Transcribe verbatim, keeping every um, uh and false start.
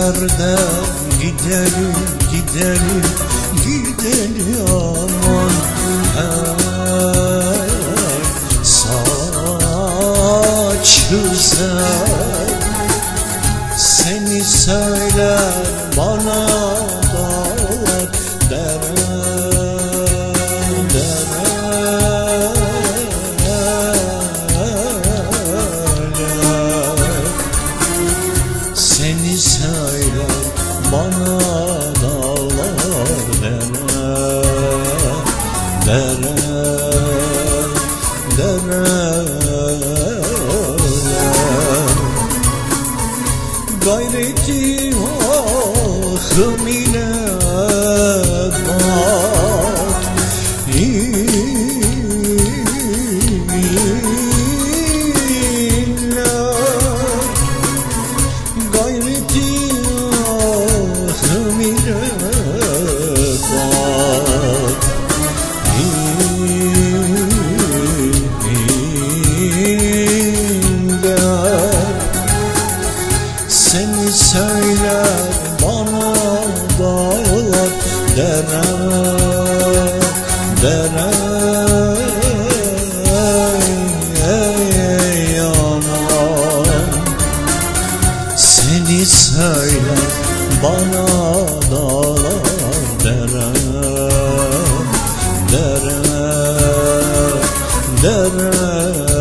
yerden gidelim, gidelim, gidelim aman. Hey, saç güzel, seni söyler bana dağlar, dere, dere. Seni söyler bana dağlar, dere, dere, dere. Gayreti ahım ile bak, illa gayreti ahım ile bak, illa seni söyler bana dağlar, dere, dere, ey aman. Seni söyler bana dağlar, dere, dere, dere.